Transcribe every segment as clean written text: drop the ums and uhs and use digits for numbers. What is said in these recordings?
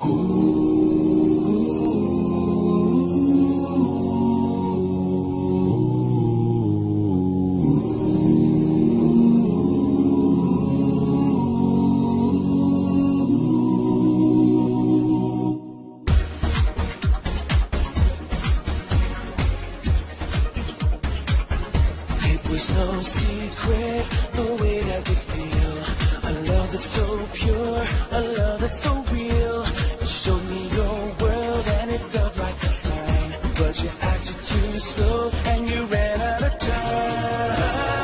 There's no secret, the way that we feel. A love that's so pure, a love that's so real. You showed me your world and it felt like a sign. But you acted too slow and you ran out of time.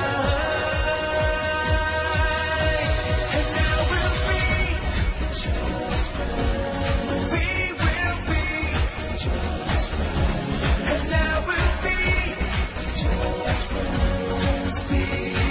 And now we'll be just friends. We will be just friends. And now we'll be just friends. Be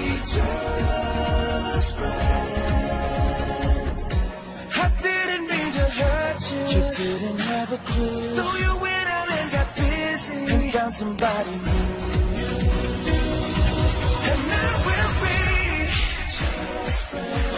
just friends. I didn't mean to hurt you. You didn't have a clue. So you went out and got busy and found somebody new. And now we'll be just friends.